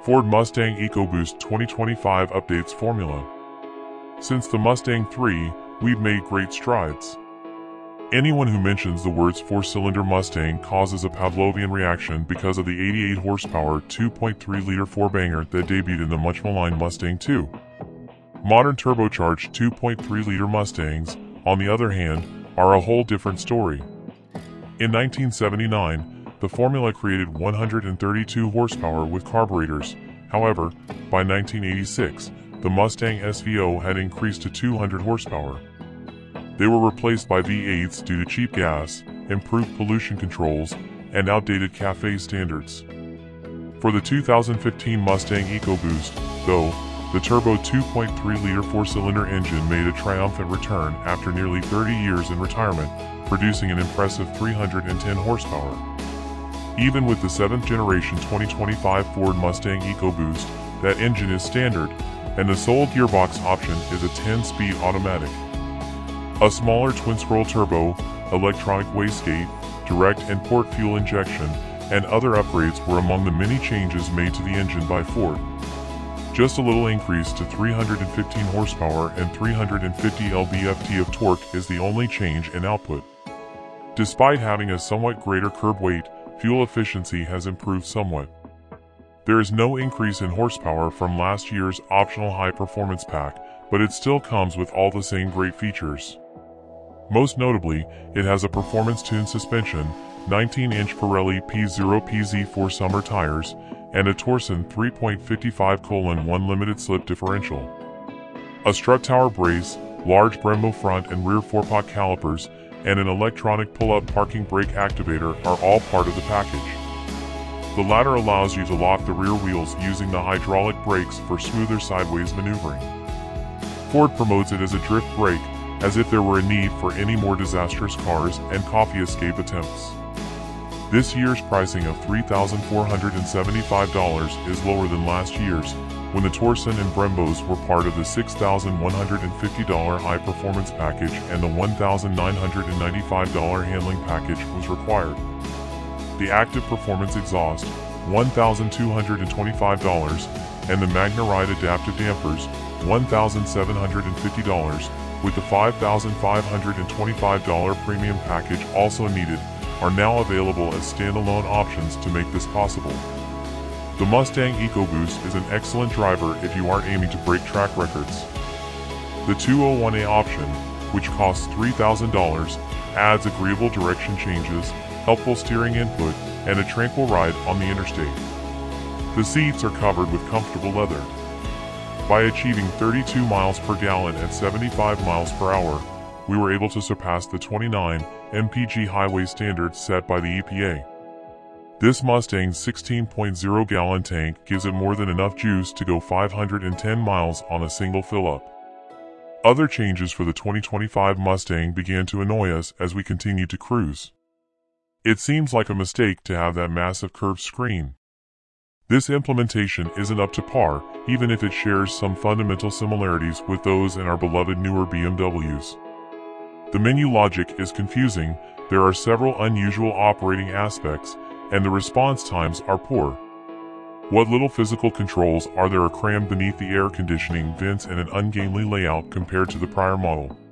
Ford Mustang EcoBoost 2025 updates formula. Since the Mustang III, we've made great strides. Anyone who mentions the words four-cylinder Mustang causes a Pavlovian reaction because of the 88 horsepower 2.3-liter four-banger that debuted in the much-maligned Mustang II. Modern turbocharged 2.3-liter Mustangs, on the other hand, are a whole different story. In 1979, the formula created 132 horsepower with carburetors. However, by 1986, the Mustang SVO had increased to 200 horsepower. They were replaced by V8s due to cheap gas, improved pollution controls, and outdated CAFE standards. For the 2015 Mustang EcoBoost, though, the turbo 2.3-liter four-cylinder engine made a triumphant return after nearly 30 years in retirement, producing an impressive 310 horsepower. Even with the 7th generation 2025 Ford Mustang EcoBoost, that engine is standard, and the sole gearbox option is a 10-speed automatic. A smaller twin-scroll turbo, electronic wastegate, direct and port fuel injection, and other upgrades were among the many changes made to the engine by Ford. Just a little increase to 315 horsepower and 350 lb-ft of torque is the only change in output. Despite having a somewhat greater curb weight, fuel efficiency has improved somewhat. There is no increase in horsepower from last year's optional high-performance pack, but it still comes with all the same great features. Most notably, it has a performance-tuned suspension, 19-inch Pirelli P0PZ4 summer tires, and a Torsen 3.55:1 limited slip differential. A strut tower brace, large Brembo front and rear four-pot calipers, and an electronic pull-up parking brake activator are all part of the package. The latter allows you to lock the rear wheels using the hydraulic brakes for smoother sideways maneuvering. Ford promotes it as a drift brake, as if there were a need for any more disastrous cars and coffee escape attempts. This year's pricing of $3,475 is lower than last year's, when the Torsen and Brembos were part of the $6,150 high-performance package and the $1,995 handling package was required. The active performance exhaust, $1,225, and the MagnaRide adaptive dampers, $1,750, with the $5,525 premium package also needed, are now available as standalone options to make this possible. The Mustang EcoBoost is an excellent driver if you aren't aiming to break track records. The 201A option, which costs $3,000, adds agreeable direction changes, helpful steering input, and a tranquil ride on the interstate. The seats are covered with comfortable leather. By achieving 32 miles per gallon at 75 miles per hour, we were able to surpass the 29 mpg highway standard set by the EPA. This Mustang's 16.0-gallon tank gives it more than enough juice to go 510 miles on a single fill-up. Other changes for the 2025 Mustang began to annoy us as we continued to cruise. It seems like a mistake to have that massive curved screen. This implementation isn't up to par, even if it shares some fundamental similarities with those in our beloved newer BMWs. The menu logic is confusing, there are several unusual operating aspects, and the response times are poor. What little physical controls are there crammed beneath the air conditioning vents in an ungainly layout compared to the prior model.